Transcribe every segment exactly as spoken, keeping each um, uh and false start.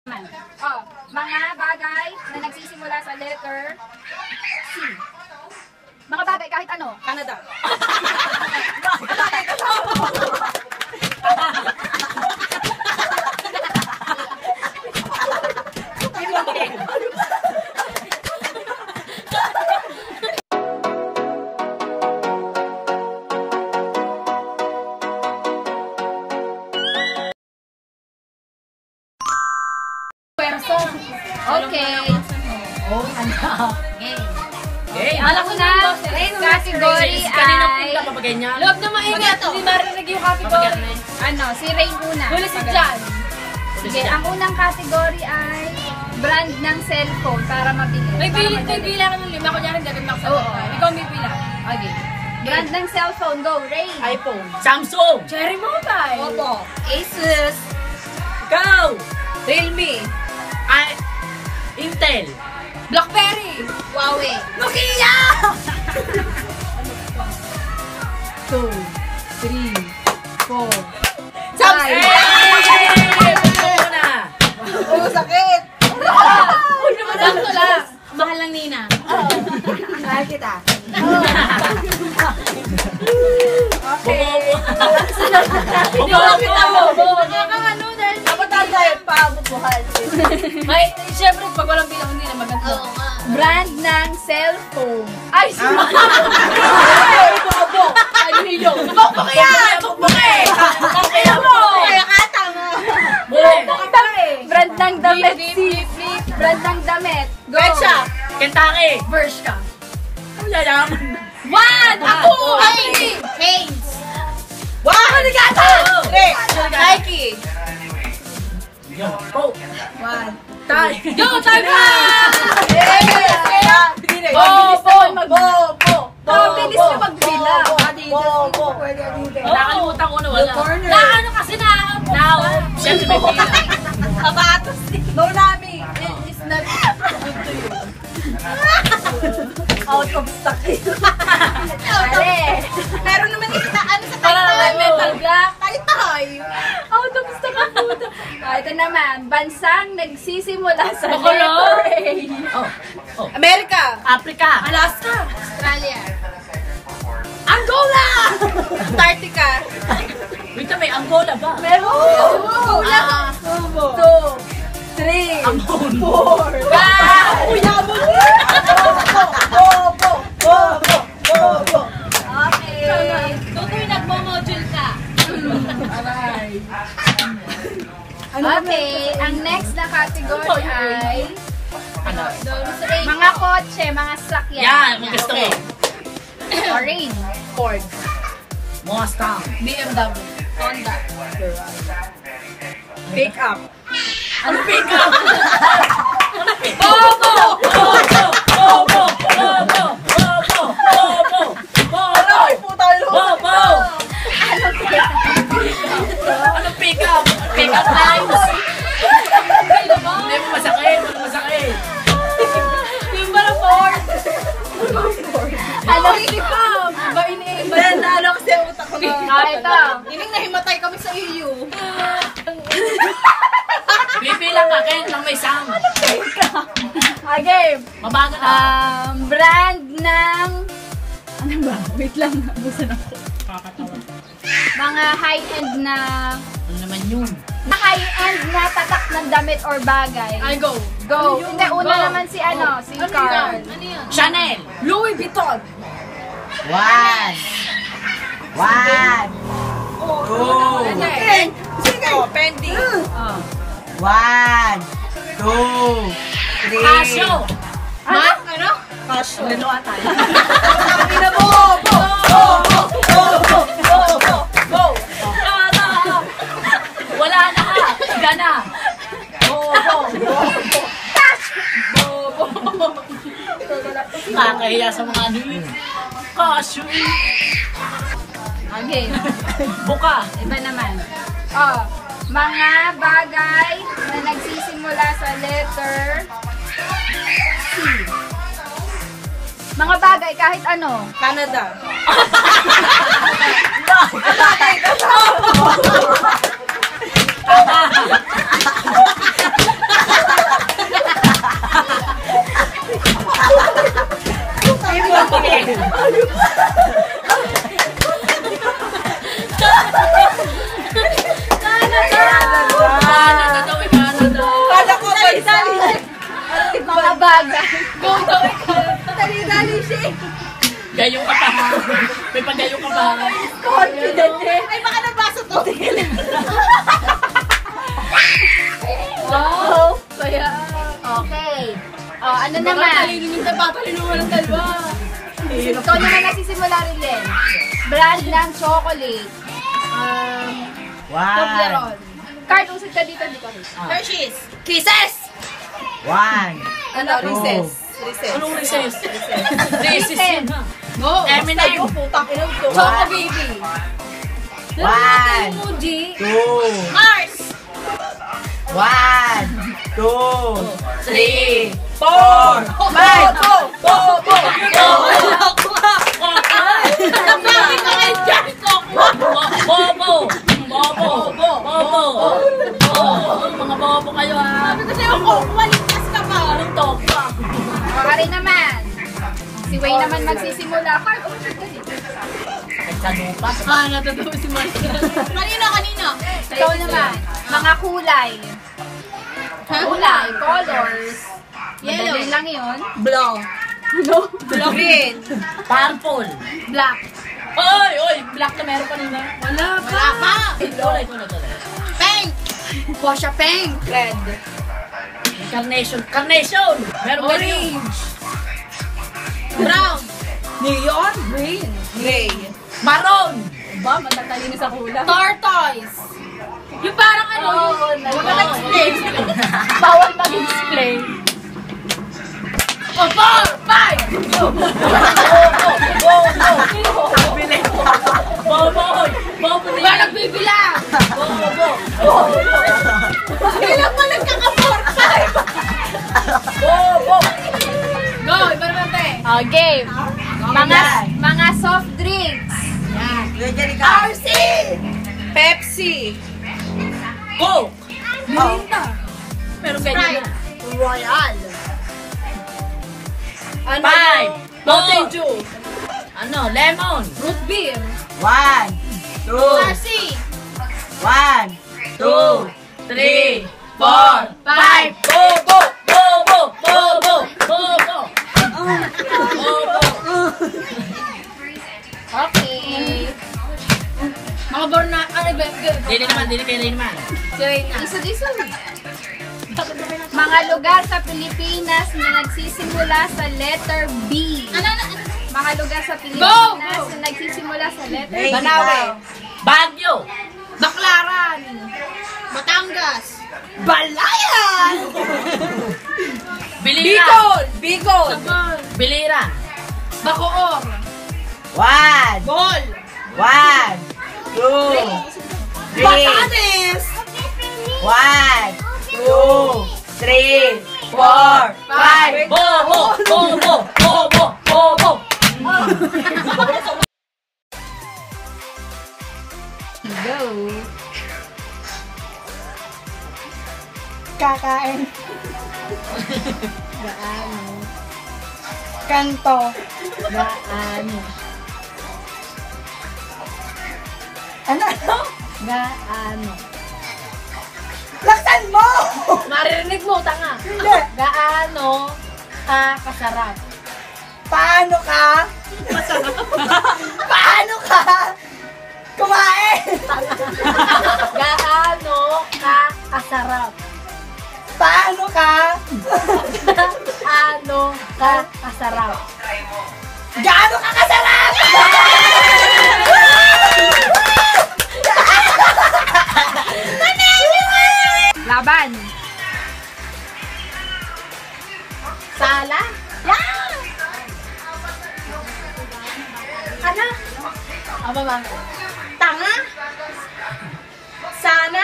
Oh, mga bagay na nagsisimula sa letter C. Mga bagay kahit ano. Canada. Okay. Oh, ano? Game. Okay. Alam ko na, red category ay... Loob na maingat. Hindi marinig yung category. Ano, si Rain una. Huli si Jan. Sige, ang unang category ay brand ng cellphone para mabilis. May bilang, may bilang ng lima. Kunyari, dapat makasama. Oo. Ikaw may bilang. Okay. Brand ng cellphone, go, Rain. iPhone. Samsung. Cherry Mobile. Opo. Asus. Go. Realme. I Intel. Blackberry. Huawei. Nokia! Two, three, four, Samsung! Oh, sakit! Sakto lang. Mahal lang Nina. Mahal kita. Okay. Hindi ko kita mo. Nakakano dahil nabataan tayo pabubuhan. May, siyempre, pag walang bilang hindi na maganda. brand ng cellphone. Ay, Ay, bobo! Ano nilo? Bukbuk yan! Bukbuk eh! Kaya mo! Kaya kata mo! Bukbuk ka eh! brand ng damit. Si brand ng damit. Go. Pet shop. Kentucky! Bershka. Wala naman. One! Ako! Ay! Hanes. Wow! Maligata! Three. Nike. Go! One. Tay! Go, time na! Bobo! Bobo! Oh, bilis na magbilang. Bobo! Nakalimutan ko na wala. corner. Na ano kasi na... Now, siyempre may bilang. Kabatos. No, Nami. It's not good to you. Out of stock. Ale. Meron naman kita ano sa Para naman mental block. Tay-tay. Out of stock ang puta. Ah, ito naman, bansang nagsisimula sa Bacolod. letter A. Oh. Oh. America. Africa. Alaska. Australia. Angola! Antarctica. Wait, may Angola ba? Meron. Oh, Ah. Two, three, Ambon. four, Ah! Uy, yabon! Bobo! Bobo! Bobo! Okay. Tutoy, nagmo-module ka. Okay, ang next na category ay Ano? mga kotse, mga sakyan. Yan, mga gusto ko. Orange. Ford. Mustang. B M W. Honda. Pick up. Ano pick up? Bobo! Bobo! Bobo! Bobo! Bobo! Bobo! Bobo! Ay, puta lo! Bobo! Ano pick up? Pick up lines! Hindi mo masakit, hindi mo masakit. Yung pala Ford. Ano pick up? Ba ini Ben, ano kasi ang utak ko na. Ah, ito. Ining nahimatay kami sa iyo. Bibilang ka, kaya lang may sound. Okay. Mabagal ka. Um, brand ng... Ano ba? Wait lang. Abusan ako. Kakatawa. Mga high-end na... Ano naman yun? na high-end na tatak ng damit or bagay. I go. Go. Hindi, una Go. naman si ano, si Carl. Ano yan? Chanel. Louis Vuitton. One. One. Oh. Sige. Sige. Oh, Fendi. One. Two. Three. Casio. Ano? Ano? Casio. Ano ata? Sabi na bobo! Bobo! Bobo! Bobo! Go! Wala na ka. Higa na. Bobo! Bobo! Bobo. Kakahiya sa mga ano yun. Casio. Okay. Buka. Iba naman. Oh, mga bagay na nagsisimula sa letter C. Mga bagay kahit ano. Canada. Tama. bagay. Go, go, dali-dali siya. Gayong ka pa. May pagayong ka pa. Confident eh. Ay, baka nabasa to. Wow. Kaya, okay. Oh, ano naman? Talinin yung patalin mo ng dalawa. Ikaw naman nagsisimula rin din. Brand ng chocolate. Um, One. Toblerone. Card, usad ka dito, dito. Hershey's. Kisses. One. Ano? Two. Recess. Recess. Anong recess? Recess yun ha. Go. Eminem. Basta yung putang ina ko. One. Choco baby. One. Emoji. Two. Mars. One. Two. Three. Four. Five. Go. Go. Go. Go. Nabawi ka kayo dyan. Bobo! Bobo! Bobo! Bobo! Mga bobo kayo ha. Kasi ako, kumaligtas ka pa. Anong to? Baka rin naman. Si Wayne naman magsisimula. Card, usad ka dito. Nagsanupa. Ah, natutuwa si Marcel. Kanina, kanina. Ikaw naman. Mga kulay. Kulay, colors. Yellow. Madali lang yun. Blue. Ano? Green. Purple. Black. Oy! Oy! Black na meron kanina. Wala pa. Wala pa. Kulay ko na kulay. Pink. Posha pink. Red. Carnation. Carnation! Meron ganyan. Orange. Brown. Neon. Green. Gray. Maroon! Ba, matatalino sa kulay. Tortoise. Yung parang ano, Oo, yung nag- wala nag-explain. Bawal mag-explain. Oh, four, five. Bobo! Bobo! Bobo Ba niya! nagbibilang? Bobo! Bilang pa nagkaka-four, five. Bobo! Go, iba naman te. Oh, game. Mga mga soft drinks. Kuya Jerry ka. R C. Pepsi. Coke! Mirinda. Meron ganyan na. Royal. Ano? Five! Mountain Four! Dew. Ano? Lemon! Root beer. One. Two. R C. One. Two! Three! Four! Five! Bobo! Bobo! Bobo! Bobo! Bobo! Okay. Mga bar na, ano ba? Dili naman, dili kayo naman. Isa-isa. Mga lugar sa Pilipinas na nagsisimula sa letter B. Ano, ano, ano? Mga lugar sa Go! Pilipinas na nagsisimula sa letter B. Hey, Banawe. Baguio! Baclaran. Batangas. Balayan. Bilira! Bicol. Bicol. Bilira! Bacoor. One. Bol. One. Two. Three. Batanes. One. Two. Three. Four. Five. Bobo! Bobo! Bobo! Bobo! Go. Kakain. Gaano. Kanto. Gaano. Ano, ano? Gaano. Laksan mo! Maririnig mo, tanga. Hindi. Gaano ka kasarap? Paano ka? Paano ka? Kumain! Gaano ka kasarap? Paano ka? Gaano ka kasarap? Gaano ka kasarap? Laban. Sala? Yeah! Ano? Apa ba? Tanga? Sana?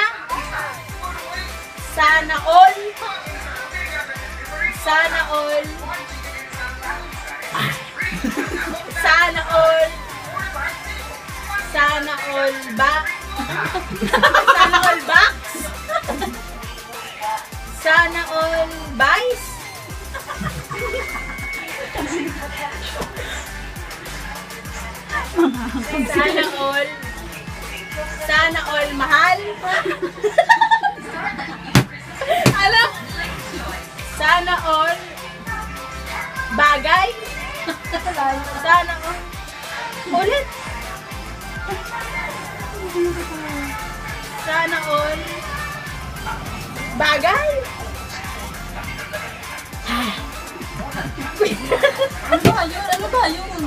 Sana all? Sana all? Sana all? Sana all back? Sana all backs? Sana all buys? Sana all? Sana all mahal? Alam? Sana all Bagay. Sana ko. Ulit. Sana all. Bagay. Ano ba yun? Ano ba yun?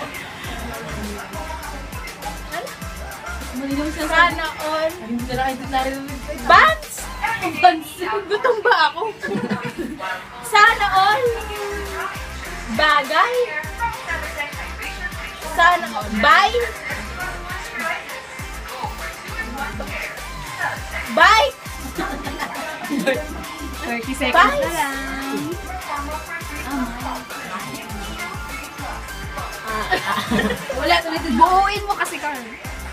Malinaw siya sa... Sana all. Hindi na lang ito narinig. Bans. Bans. Gutom ba ako? Sana all. Bagay. Sana all. Bye. Bye. thirty seconds Bye. na lang. Wala, ulit. Buuin mo kasi, Carl.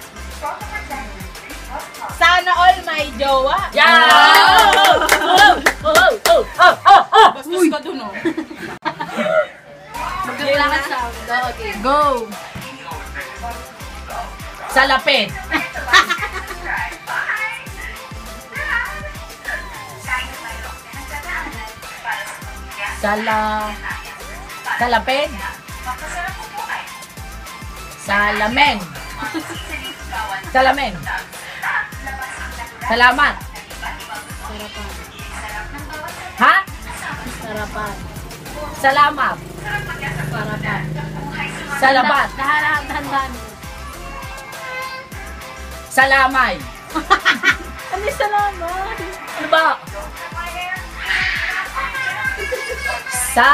Sana all may jowa. Yeah! Oh! Oh! Oh! Oh! Oh! Oh! Oh! Bastos ka dun, oh. Magkaklangan sa okay. Go! Salapin. Sala... Salapin. Salamen. Salamen. Salamat. Ha? Sarapan. Salamat. Sarapan. Salabat. Dahan, dahan. Salamay. Ano yung salamat? Ano ba? Sa...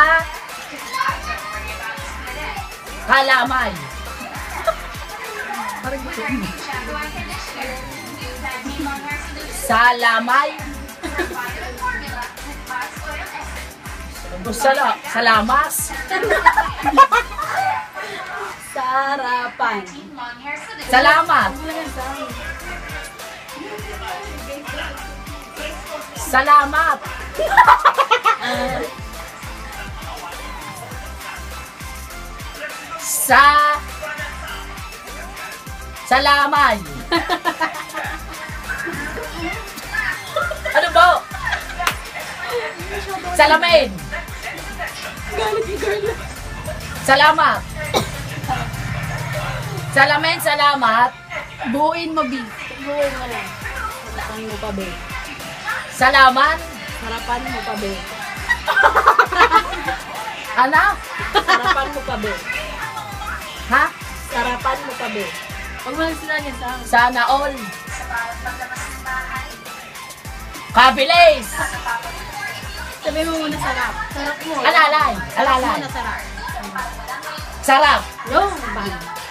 Kalamay. Salamay. Sala, salamas. Sarapan. Salamat. Salamat. Sa Salamay. Ano ba? Salamin. Salamat. Salamin, salamat. Buuin mo, B. Buuin mo lang. Sarapan mo pa, B. Salaman. Sarapan mo pa, B. Ano? Sarapan mo pa, B. Ha? Sarapan mo pa, B. Huwag mo lang sila niya sa akin. Sana all. Kabilis. Sabi mo muna sarap. Sarap mo. Alalay. Alalay. Muna sarap. Sarap. Yung bang.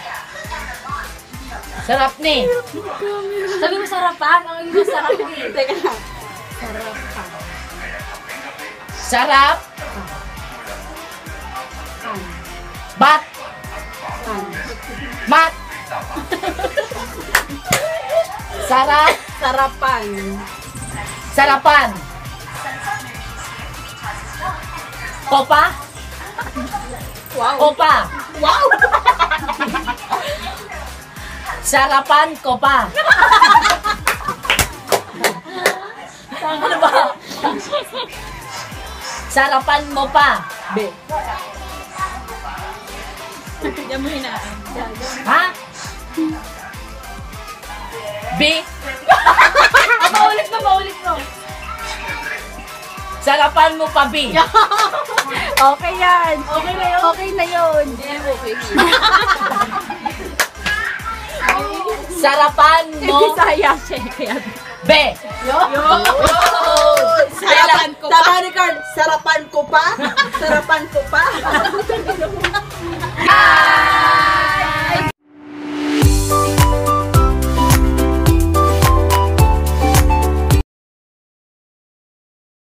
Sarap ni. Sabi mo sarapan. Ang hindi sarap eh. Teka lang. Sarapan. Sarap. Pan. Bat. Pan. Mat. Sarap. Sarapan. Sarapan. Kopa. Wow. Kopa. Wow! Sarapan kopa. Ano ba? Sarapan mo pa. B. Diyan mo hinaan. Ha? B. Maulit mo, maulit mo. Sarapan mo pa, B. Okay yan. Okay na yun. Okay na yun. Hindi okay. Sarapan mo, Bisaya siya. Kaya. B. Sarapan ko pa. Tama ni Carl, sarapan ko pa. Sarapan ko pa.